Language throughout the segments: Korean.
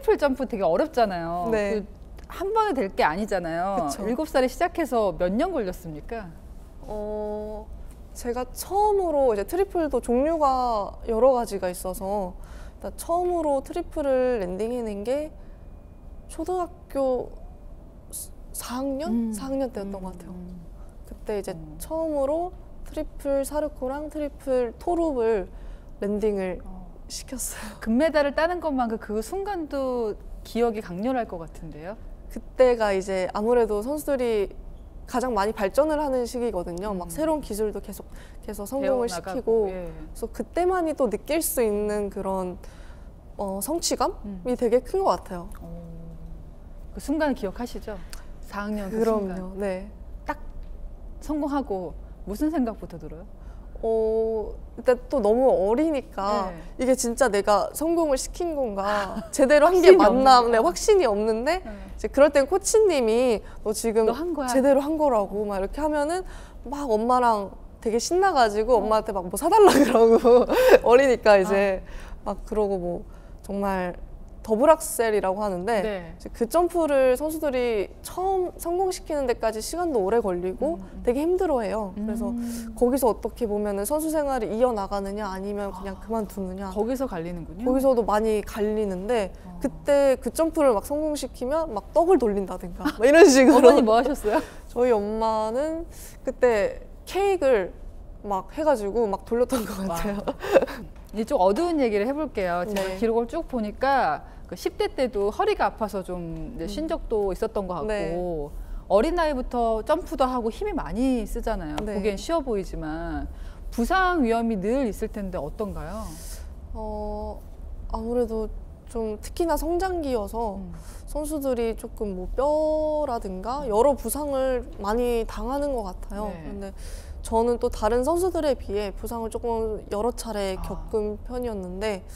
트리플 점프 되게 어렵잖아요. 네. 한 번에 될 게 아니잖아요. 그쵸. 7살에 시작해서 몇 년 걸렸습니까? 제가 처음으로 이제 트리플도 종류가 여러 가지가 있어서 일단 처음으로 트리플을 랜딩해낸 게 초등학교 4학년? 4학년 때였던 것 같아요. 그때 이제 처음으로 트리플 사르코랑 트리플 토룹을 랜딩을 시켰어요. 금메달을 따는 것만큼 그 순간도 기억이 강렬할 것 같은데요. 그때가 이제 아무래도 선수들이 가장 많이 발전을 하는 시기거든요. 막 새로운 기술도 계속해서 성공을 배워나가고, 시키고 예. 그래서 그때만이 또 느낄 수 있는 그런 성취감이 되게 큰 것 같아요. 그 순간 기억하시죠? 4학년 그 그럼요. 순간. 네. 딱 성공하고 무슨 생각부터 들어요? 일단 또 너무 어리니까 네. 이게 진짜 내가 성공을 시킨 건가 제대로 한 게 맞나 네, 확신이 없는데 이제 그럴 땐 코치님이 너 지금 너 한 거야. 제대로 한 거라고 막 이렇게 하면은 막 엄마랑 되게 신나가지고 엄마한테 막 뭐 사달라 그러고 어리니까 이제 막 그러고 뭐 정말 더블 악셀이라고 하는데 네. 이제 그 점프를 선수들이 처음 성공시키는 데까지 시간도 오래 걸리고 되게 힘들어해요. 그래서 거기서 어떻게 보면은 선수 생활을 이어나가느냐 아니면 그냥 그만두느냐 거기서 갈리는군요. 거기서도 많이 갈리는데 그때 그 점프를 막 성공시키면 막 떡을 돌린다든가 막 이런 식으로 어머니 뭐 하셨어요? 저희 엄마는 그때 케이크를 막 해가지고 막 돌렸던 것 같아요. 이제 좀 어두운 얘기를 해볼게요. 제가 네. 기록을 쭉 보니까 그 10대 때도 허리가 아파서 좀 이제 쉰 적도 있었던 것 같고 네. 어린 나이부터 점프도 하고 힘이 많이 쓰잖아요. 네. 보기엔 쉬워 보이지만 부상 위험이 늘 있을 텐데 어떤가요? 아무래도 좀 특히나 성장기여서 선수들이 조금 뭐 뼈라든가 여러 부상을 많이 당하는 것 같아요. 네. 근데 저는 또 다른 선수들에 비해 부상을 조금 여러 차례 겪은 편이었는데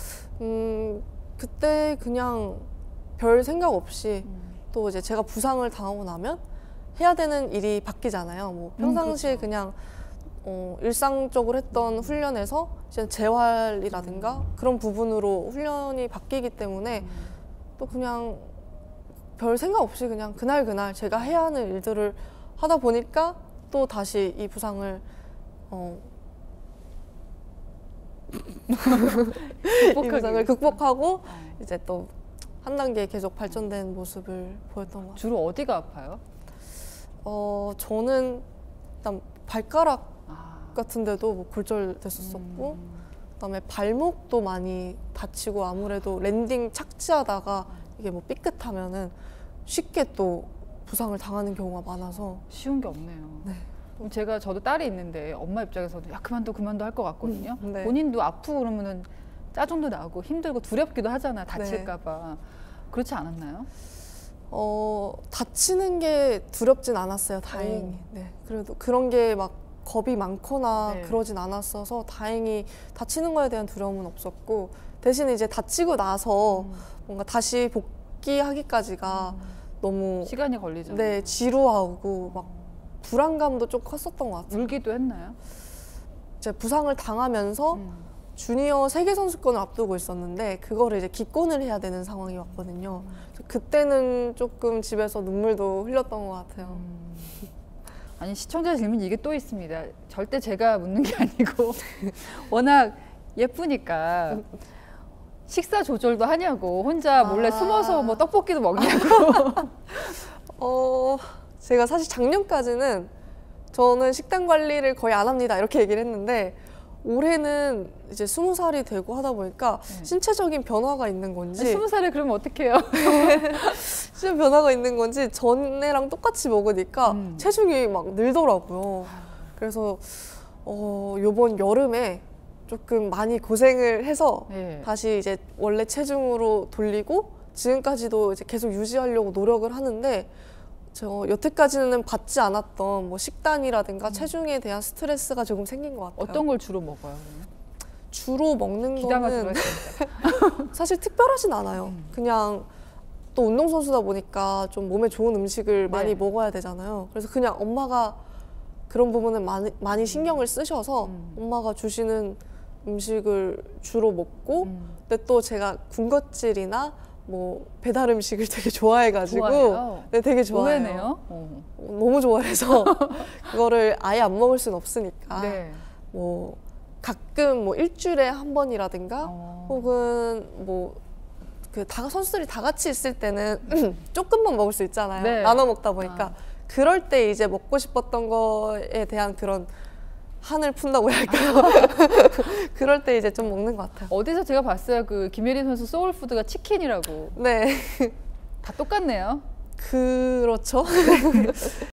그때 그냥 별 생각 없이 또 이제 제가 부상을 당하고 나면 해야 되는 일이 바뀌잖아요. 뭐 평상시에 그렇죠. 그냥 일상적으로 했던 훈련에서 이제 재활이라든가 그런 부분으로 훈련이 바뀌기 때문에 또 그냥 별 생각 없이 그냥 그날 제가 해야 하는 일들을 하다 보니까 또 다시 이 부상을 이 부상을 극복하고 이제 또 한 단계 계속 발전된 모습을 보였던 것 같아요. 주로 어디가 아파요? 저는 일단 발가락 같은 데도 뭐 골절됐었었고 그다음에 발목도 많이 다치고 아무래도 랜딩 착지하다가 이게 뭐 삐끗하면은 쉽게 또 부상을 당하는 경우가 많아서 쉬운 게 없네요. 네. 그럼 저도 딸이 있는데 엄마 입장에서도 야 그만둬 할 것 같거든요. 네. 본인도 아프고 그러면은 짜증도 나고 힘들고 두렵기도 하잖아. 다칠까 봐. 그렇지 않았나요? 다치는 게 두렵진 않았어요. 다행히. 네. 그래도 그런 게 막 겁이 많거나 네. 그러진 않았어서 다행히 다치는 거에 대한 두려움은 없었고 대신 이제 다치고 나서 뭔가 다시 복귀하기까지가 너무 시간이 걸리잖아요. 네, 지루하고 막 불안감도 좀 컸었던 것 같아요. 울기도 했나요? 이제 부상을 당하면서 주니어 세계 선수권을 앞두고 있었는데 그거를 이제 기권을 해야 되는 상황이 왔거든요. 그래서 그때는 조금 집에서 눈물도 흘렸던 것 같아요. 아니 시청자 질문 이게 또 있습니다. 절대 제가 묻는 게 아니고 워낙 예쁘니까 식사 조절도 하냐고 혼자 몰래 숨어서 뭐 떡볶이도 먹냐고. 제가 사실 작년까지는 저는 식단 관리를 거의 안 합니다 이렇게 얘기를 했는데 올해는 이제 20살이 되고 하다 보니까 신체적인 변화가 있는 건지 20살에 그러면 어떡해요? 신체 변화가 있는 건지 전에랑 똑같이 먹으니까 체중이 막 늘더라고요. 그래서 요번 여름에 조금 많이 고생을 해서 네. 다시 이제 원래 체중으로 돌리고 지금까지도 이제 계속 유지하려고 노력을 하는데 저 여태까지는 받지 않았던 뭐 식단이라든가 체중에 대한 스트레스가 조금 생긴 것 같아요. 어떤 걸 주로 먹어요? 그러면? 주로 먹는 기다가 거는 들어있습니다. 사실 특별하진 않아요. 그냥 또 운동선수다 보니까 좀 몸에 좋은 음식을 많이 먹어야 되잖아요. 그래서 그냥 엄마가 그런 부분은 많이 신경을 쓰셔서 엄마가 주시는 음식을 주로 먹고 근데 또 제가 군것질이나 뭐 배달 음식을 되게 좋아해가지고 좋아해요. 네, 되게 좋아해요. 의외네요. 너무 좋아해서 그거를 아예 안 먹을 순 없으니까 네. 뭐 가끔 뭐 일주일에 한 번이라든가 혹은 뭐 그 선수들이 다 같이 있을 때는 조금만 먹을 수 있잖아요. 네. 나눠 먹다 보니까 그럴 때 이제 먹고 싶었던 거에 대한 그런 한을 푼다고 해야 할까요? 그럴 때 이제 좀 먹는 것 같아요. 어디서 제가 봤어요. 그 김예린 선수 소울푸드가 치킨이라고. 네, 다 똑같네요. 그렇죠.